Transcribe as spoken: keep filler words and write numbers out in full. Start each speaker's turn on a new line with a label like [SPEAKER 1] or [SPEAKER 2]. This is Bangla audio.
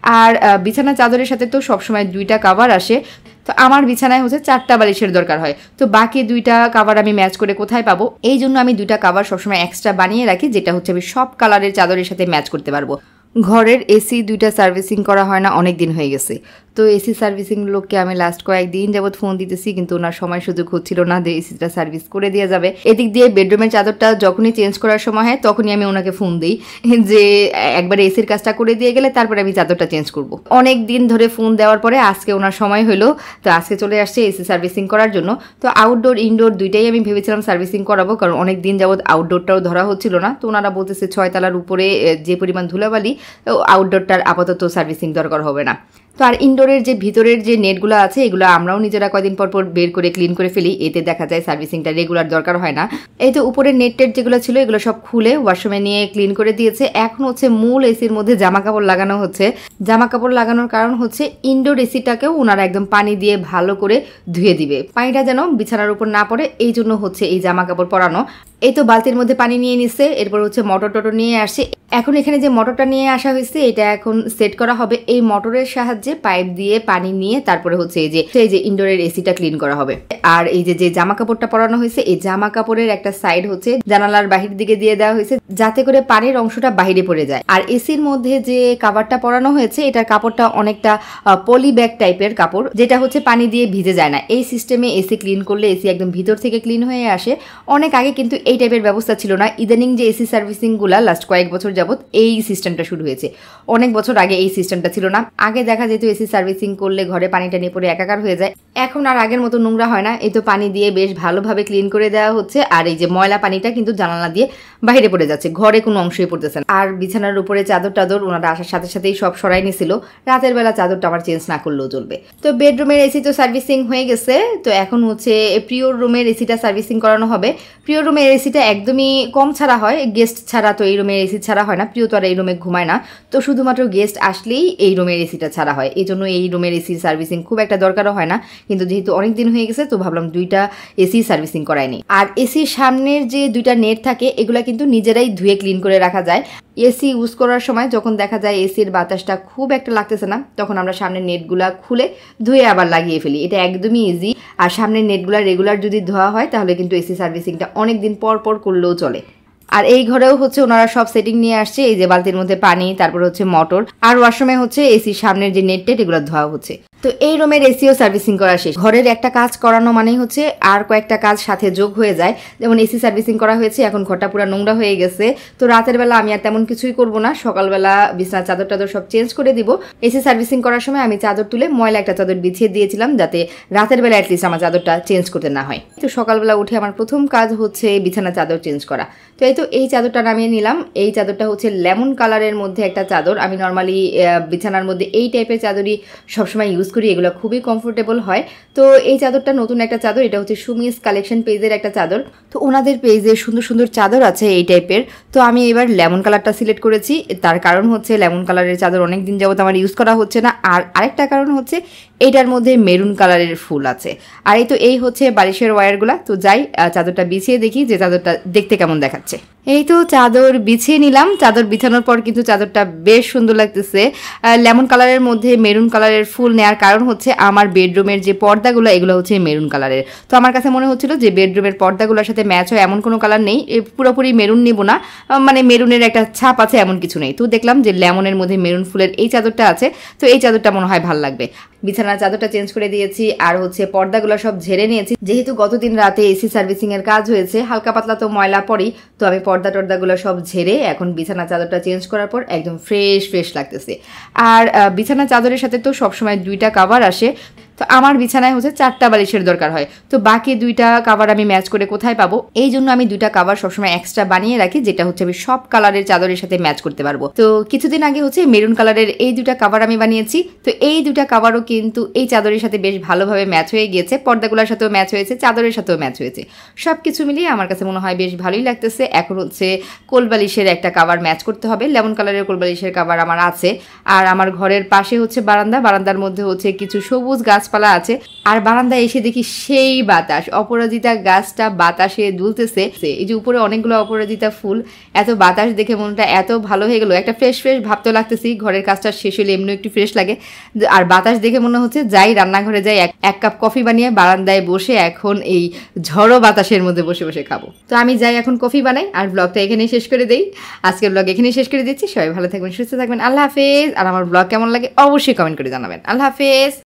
[SPEAKER 1] আর বিছানা চাদরের সাথে তো সবসময় দুইটা কাভার আসে, তো আমার বিছানায় হচ্ছে চারটা বালিশের দরকার হয়, তো বাকি দুইটা কাভার আমি ম্যাচ করে কোথায় পাবো, এই জন্য আমি দুইটা কাভার সবসময় এক্সট্রা বানিয়ে রাখি, যেটা হচ্ছে আমি সব কালারের চাদরের সাথে ম্যাচ করতে পারবো। ঘরের এসি দুইটা সার্ভিসিং করা হয় না, অনেক দিন হয়ে গেছে। তো এসি সার্ভিসিং লোককে আমি লাস্ট কয়েকদিন যাবত ফোন দিতেছি, কিন্তু ওনার সময় সুযোগ হচ্ছিল না যে এসিটা সার্ভিস করে দিয়ে যাবে। এদিক দিয়ে বেডরুমের চাদরটা যখনই চেঞ্জ করার সময় হয় তখনই আমি ওনাকে ফোন দিই যে একবার এসির কাজটা করে দিয়ে গেলে তারপরে আমি চাদরটা চেঞ্জ করব। অনেক দিন ধরে ফোন দেওয়ার পরে আজকে ওনার সময় হলো, তো আজকে চলে আসছে এসি সার্ভিসিং করার জন্য। তো আউটডোর ইনডোর দুইটাই আমি ভেবেছিলাম সার্ভিসিং করাবো, কারণ অনেক দিন যাবত আউটডোরটাও ধরা হচ্ছিল না। তো ওনারা বলতেছে ছয় তলার উপরে যে পরিমাণ ধুলাবালি, আউটডোরটার আপাতত সার্ভিসিং দরকার হবে না। তো আর ইনডোরের যে ভিতরের যে নেটগুলো আছে এগুলো আমরাও নিজেরা কয়দিন পর পর বের করে ক্লিন করে ফেলি, এতে দেখা যায় সার্ভিসিংটা রেগুলার দরকার হয় না। এই তো উপরের নেট টেট যেগুলো ছিল এগুলো সব খুলে ওয়াশরুমে নিয়ে ক্লিন করে দিয়েছে। এখন হচ্ছে মূল এসির মধ্যে জামা কাপড় লাগানো হচ্ছে। জামা কাপড় লাগানোর কারণ হচ্ছে ইনডোর এসিটাকেও ওনারা একদম পানি দিয়ে ভালো করে ধুয়ে দিবে, পানিটা যেন বিছানার উপর না পড়ে, এই জন্য হচ্ছে এই জামা কাপড় পরানো। এই তো বালতির মধ্যে পানি নিয়ে নিচ্ছে, এরপর হচ্ছে মোটর টোটর নিয়ে আসছে। এখন এখানে যে মোটরটা নিয়ে আসা হয়েছে এটা এখন সেট করা হবে। এই মোটরের সাহায্যে পাইপ দিয়ে পানি নিয়ে তারপরে হচ্ছে এই যে এই যে ইনডোরের এসিটা ক্লিন করা হবে। আর এই যে যে জামা কাপড়টা পরানো হয়েছে, এই জামা কাপড়ের একটা সাইড হচ্ছে জানালার বাহির দিকে দিয়ে দেওয়া হয়েছে, যাতে করে পানির অংশটা বাহিরে পড়ে যায়। আর এসির মধ্যে যে কাভারটা পরানো হয়েছে এটার কাপড়টা অনেকটা পলি ব্যাগ টাইপের কাপড়, যেটা হচ্ছে পানি দিয়ে ভিজে যায় না। এই সিস্টেমে এসি ক্লিন করলে এসি একদম ভিতর থেকে ক্লিন হয়ে আসে। অনেক আগে কিন্তু এই টাইপের ব্যবস্থা ছিল না, ইদানিং যে এসি সার্ভিসিং গুলা লাস্ট কয়েক বছর যাবত এই সিস্টেমটা শুরু হয়েছে। অনেক বছর আগে এই সিস্টেমটা ছিল না। আগে দেখা যেত এসি সার্ভিসিং করলে ঘরে পানিটা নিয়ে পড়ে একাকার হয়ে যায়, এখন আর আগের মতো নোংরা হয় না। এই তো পানি দিয়ে বেশ ভালোভাবে ক্লিন করে দেওয়া হচ্ছে। আর এই যে ময়লা পানিটা কিন্তু জানালা দিয়ে বাইরে পড়ে যাচ্ছে, ঘরে কোনো অংশই পড়তেছে না। আর বিছানার উপরে চাদর টাদর ওনারা আসার সাথে সাথেই সব সরাই নিছিল, রাতের বেলা চাদরটা আমার চেঞ্জ না করলেও চলবে। তো বেডরুমের এসি তো সার্ভিসিং হয়ে গেছে, তো এখন হচ্ছে প্রিয়র রুমের এসিটা সার্ভিসিং করানো হবে। প্রিয় রুমের এসিটা একদমই কম ছাড়া হয়, গেস্ট ছাড়া তো এই রুমের এসি ছাড়া হয় না। প্রিয় তো আর এই রুমে ঘুমায় না, তো শুধুমাত্র গেস্ট আসলেই এই রুমের এসিটা ছাড়া হয়। এই জন্য এই রুমের এসির সার্ভিসিং খুব একটা দরকারও হয় না, কিন্তু যেহেতু অনেক দিন হয়ে গেছে তো ভাবলাম দুইটা এসি সার্ভিসিং করায়নি। আর এসির সামনের যে দুইটা নেট থাকে এগুলা কিন্তু নিজেরাই ধুয়ে ক্লিন করে রাখা যায়। এসি ইউজ করার সময় যখন দেখা যায় এসির বাতাসটা খুব একটা লাগতেছে না, তখন আমরা সামনের নেটগুলা খুলে ধুয়ে আবার লাগিয়ে ফেলি। এটা একদমই ইজি। আর সামনের নেটগুলা রেগুলার যদি ধোয়া হয় তাহলে কিন্তু এসি সার্ভিসিংটা অনেক দিন পর পর করলেও চলে। আর এই ঘরেও হচ্ছে ওনারা সব সেটিং নিয়ে আসছে, এই যে বালতির মধ্যে পানি, তারপর হচ্ছে মোটর, আর ওয়াশরুমে হচ্ছে এসির সামনের যে নেট টেট এগুলো ধোয়া হচ্ছে। তো এই রুমের এসিও সার্ভিসিং করা শেষ। ঘরের একটা কাজ করানো মানেই হচ্ছে আর কয়েকটা কাজ সাথে যোগ হয়ে যায়। যেমন এসি সার্ভিসিং করা হয়েছে, এখন ঘরটা পুরো নোংরা হয়ে গেছে। তো রাতের বেলা আমি আর তেমন কিছুই করব না, সকালবেলা বিছানার চাদর টাদর সব চেঞ্জ করে দিব। এসি সার্ভিসিং করার সময় আমি চাদর তুলে ময়লা একটা চাদর বিছিয়ে দিয়েছিলাম, যাতে রাতের বেলা অ্যাটলিস্ট আমার চাদরটা চেঞ্জ করতে না হয়। তো সকালবেলা উঠে আমার প্রথম কাজ হচ্ছে বিছানার চাদর চেঞ্জ করা। তো এই তো এই চাদরটা নামিয়ে নিলাম। এই চাদরটা হচ্ছে লেমন কালারের মধ্যে একটা চাদর। আমি নর্মালি বিছানার মধ্যে এই টাইপের চাদরই সবসময় ইউজ করি, এগুলো খুবই কমফোর্টেবল হয়। তো এই চাদরটা নতুন একটা চাদর, এটা হচ্ছে সুমিস কালেকশন পেজের একটা চাদর। তো ওনাদের পেজে সুন্দর সুন্দর চাদর আছে এই টাইপের। তো আমি এবার লেমন কালারটা সিলেক্ট করেছি, তার কারণ হচ্ছে লেমন কালারের চাদর অনেক দিন যাবত আমার ইউজ করা হচ্ছে না। আর আরেকটা কারণ হচ্ছে এইটার মধ্যে মেরুন কালারের ফুল আছে। আর এই তো এই হচ্ছে বালিশের ওয়্যারগুলা। তো যাই চাদরটা বিছিয়ে দেখি যে চাদরটা দেখতে কেমন দেখাচ্ছে। এই তো চাদর বিছিয়ে নিলাম। চাদর বিছানোর পর কিন্তু চাদরটা বেশ সুন্দর লাগতেছে। লেমন কালারের মধ্যে মেরুন কালারের ফুল নেওয়ার কারণ হচ্ছে আমার বেডরুমের যে পর্দাগুলো এগুলো হচ্ছে মেরুন কালারের। তো আমার কাছে মনে হচ্ছিল যে বেডরুমের পর্দাগুলোর সাথে ম্যাচ হয় এমন কোনো কালার নেই, পুরোপুরি মেরুন নিব না, মানে মেরুনের একটা ছাপ আছে এমন কিছু নেই। তো দেখলাম যে লেমনের মধ্যে মেরুন ফুলের এই চাদরটা আছে, তো এই চাদরটা মনে হয় ভালো লাগবে। বিছানার চাদরটা চেঞ্জ করে দিয়েছি, আর হচ্ছে পর্দাগুলো সব ঝেড়ে নিয়েছি। যেহেতু গতদিন রাতে এসি সার্ভিসিং এর কাজ হয়েছে, হালকা পাতলা তো ময়লা পড়েই, তো আমি পর্দা টর্দাগুলো সব ঝেড়ে এখন বিছানা চাদরটা চেঞ্জ করার পর একদম ফ্রেশ ফ্রেশ লাগতেছে। আর বিছানা চাদরের সাথে তো সবসময় দুইটা কাভার আসে, তো আমার বিছানায় হচ্ছে চারটা বালিশের দরকার হয়, তো বাকি দুইটা কাভার আমি ম্যাচ করে কোথায় পাবো, এই জন্য আমি দুইটা কাভার সবসময় এক্সট্রা বানিয়ে রাখি, যেটা হচ্ছে আমি সব কালারের চাদরের সাথে ম্যাচ করতে পারবো। তো কিছুদিন আগে হচ্ছে মেরুন কালারের এই দুইটা কাভার আমি বানিয়েছি। তো এই দুইটা কাভারও কিন্তু এই চাদরের সাথে বেশ ভালোভাবে ম্যাচ হয়ে গিয়েছে, পর্দাগুলোর সাথেও ম্যাচ হয়েছে, চাদরের সাথেও ম্যাচ হয়েছে। সব কিছু মিলিয়ে আমার কাছে মনে হয় বেশ ভালোই লাগতেছে। এখন হচ্ছে কোলবালিশের একটা কাভার ম্যাচ করতে হবে, লেমন কালারের কোলবালিশের কাভার আমার আছে। আর আমার ঘরের পাশে হচ্ছে বারান্দা, বারান্দার মধ্যে হচ্ছে কিছু সবুজ গাছ গাছপালা আছে। আর বারান্দায় এসে দেখি সেই বাতাস, অপরাজিতা গাছটা বাতাসে দুলতেছে। এই যে উপরে অনেকগুলো অপরাজিতা ফুল, এত বাতাস দেখে মনটা এত ভালো হয়ে গেল। একটা ফ্রেশ ফ্রেশ ভাব তো লাগতেছি, ঘরের কাজটা শেষ হলে এমনি একটু ফ্রেশ লাগে। আর বাতাস দেখে মনে হচ্ছে যাই রান্নাঘরে যাই, এক কাপ কফি বানিয়ে বারান্দায় বসে এখন এই ঝড়ো বাতাসের মধ্যে বসে বসে খাবো। তো আমি যাই এখন কফি বানাই, আর ব্লগটা এখানেই শেষ করে দেই। আজকের ব্লগ এখানেই শেষ করে দিচ্ছি। সবাই ভালো থাকবেন, সুস্থ থাকবেন। আল্লাহ হাফেজ। আর আমার ব্লগ কেমন লাগে অবশ্যই কমেন্ট করে জানাবেন। আল্লাহ হাফেজ।